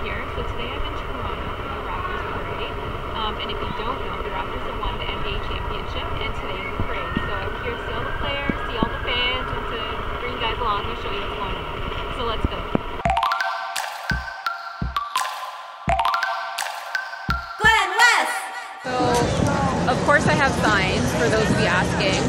here. So today I'm in Toronto for the Raptors Parade. And if you don't know, the Raptors have won the NBA Championship, and today is the parade. So I'm here to see all the players, see all the fans, and to bring you guys along and show you what's going on. So let's go. GlenWes! So, of course I have signs for those of you asking.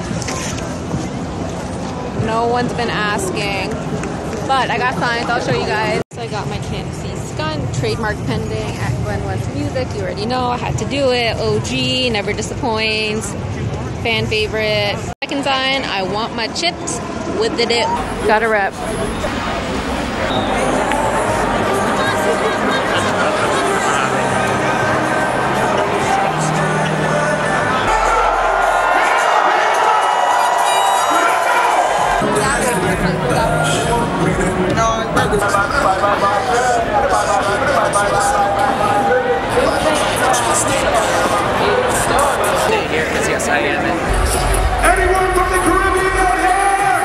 No one's been asking, but I got signs. I'll show you guys. So I got my Tennessee Skunk, trademark pending at GlenWes Music. You already know I had to do it. OG, never disappoints. Fan favorite. Second sign, I want my chips with the dip. Got a rep. Here, because yes, I am. Anyone from the Caribbean out here?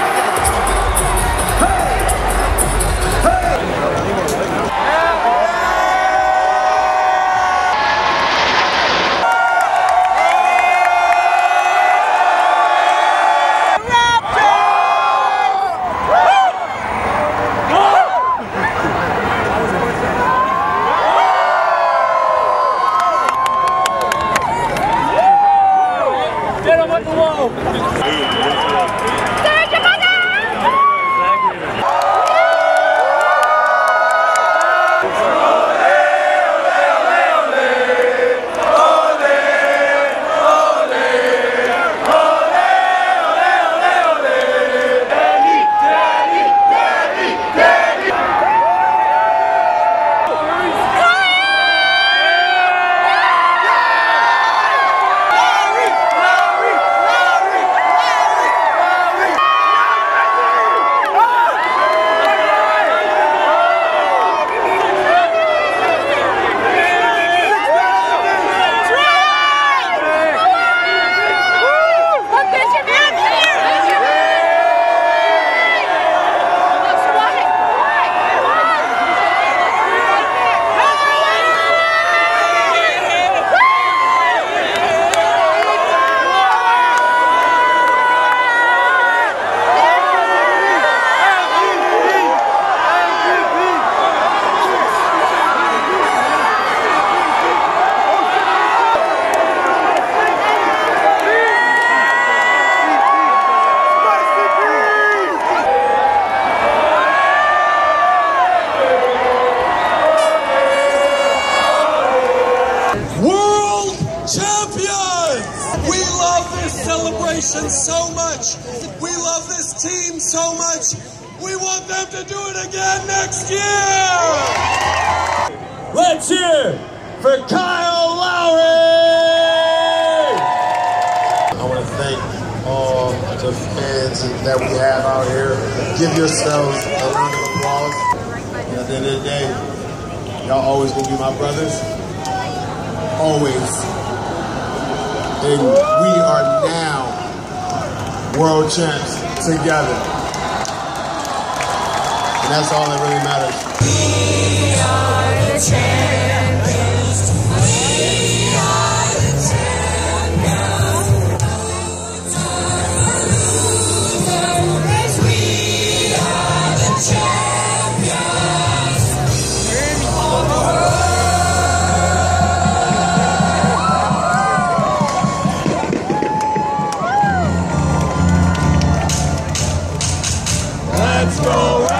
So much. We love this team so much. We want them to do it again next year. Let's hear for Kyle Lowry. I want to thank all the fans that we have out here. Give yourselves a round of applause. And at the end of the day, y'all always gonna be my brothers. Always. And we are now world champs together. And that's all that really matters. We are the champions. We are the champions. We are the champions. Let's go!